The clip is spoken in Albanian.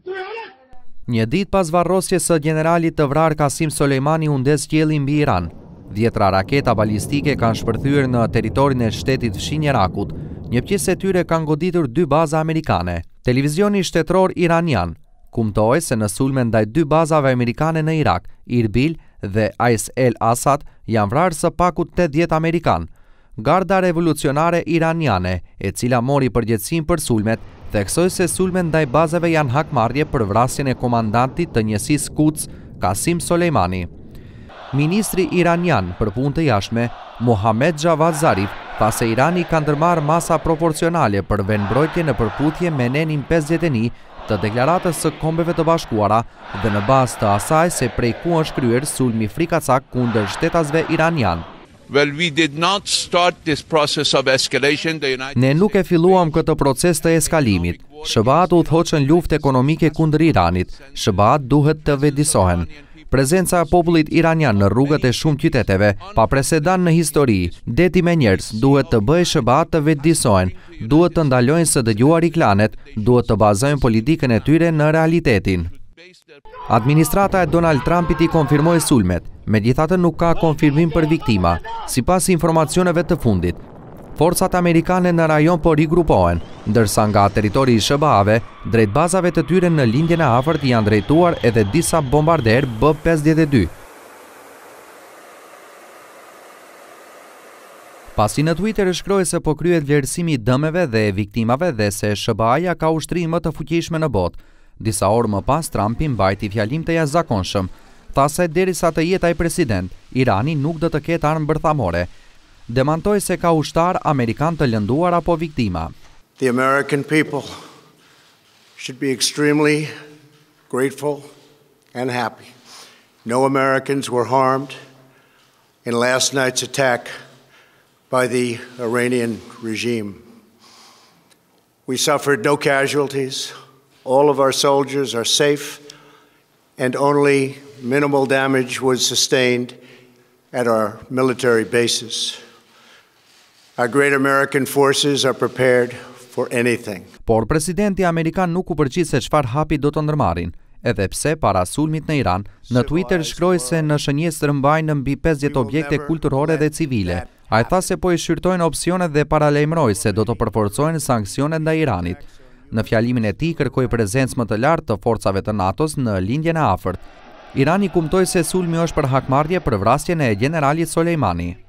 Një ditë pas varrosjes së generalit të vrarë Qasim Soleimani u ndes qielli mbi Iran. 10 raketa balistike kanë shpërthyer në territorin e shtetit fshinj Irakut. Një pjesë e tyre kanë goditur 2 baza amerikane. Televizioni shtetëror iranian kumtoi se në sulme ndaj 2 bazave amerikane në Irak, Irbil dhe Ais El Asad, janë vrarë së paku 80 amerikan. Garda revolucionare iraniane, e cila mori përgjegjësinë për sulmet, theksoi se sulmet ndaj bazave janë hakmarrje për vrasjen e komandantit të njësisë Quds, Qasim Soleimani. Ministri iranian për punë të jashtme, Mohammad Javad Zarif, tha se Irani ka ndërmarrë masa proporcionale për vendmbrojtje në përputhje me nenin 51 të deklaratës së Kombeve të Bashkuara dhe në bazë të asaj se prej ku është kryer sulmi frikacak kundër shtetasve iranian. Ne nuk e filluam këtë proces të eskalimit. SBA-t udhëhoqën luftë ekonomike kundër Iranit. SBA-t duhet të vedisohen. Prezenca e popullit iranian në rrugët e shumë qyteteve, pa presedan në histori, deti me njerëz, duhet të bëjë SBA-t të vedisohen, duhet të ndalojnë së dëgjuari klanet, duhet të bazojnë politikën e tyre në realitetin. Administrata e Donald Trumpit i konfirmoi sulmet, megjithatë nuk ka konfirmim për viktima, sipas informacioneve të fundit. Forcat amerikane në rajon po rigrupohen, ndërsa nga territori i SBA-ve, drejt bazave të tyre në lindjen e afërt janë drejtuar edhe disa bombarder B-52. Pasi në Twitter shkroi se po kryhet vlerësimi i dëmeve dhe viktimave dhe se SBA-ja ka ushtrim më të fuqishme në botë. Disa orë më pas, Trumpi mbajti fjalim të jashtëzakonshëm. Tha se derisa të jetë ai president, Irani nuk do të ketë armë bërthamore. Demantoi se ka ushtar amerikan të lënduar apo viktima. The American people should be extremely grateful and happy. No Americans were harmed in last night's attack by the Iranian regime. We suffered no casualties. All of our soldiers are safe and only minimal damage was sustained at our military bases. Our great American forces are prepared for anything. Por presidenti amerikan nuk u përgjigj se çfarë hapi do të ndërmarrin, edhe pse para sulmit në Iran, në Twitter shkroi se në shënjesë rëmbajnë mbi 50 objekte kulturore dhe civile. Ai tha se po i shqyrtojnë opsionet dhe paralajmëroi se do të përforcojnë sanksionet ndaj Iranit. Në fjalimin e tij kërkoi prezencë më të lartë të forcave të NATO-s në lindjen e afërt. Irani kumtoi se sulmi është për hakmarrje për vrasjen e generalit Soleimani.